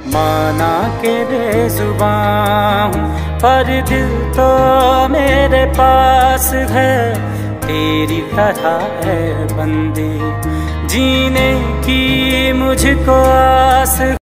माना के बेजुबान हूँ पर दिल तो मेरे पास है, तेरी तरह है बंदी, जीने की मुझको आस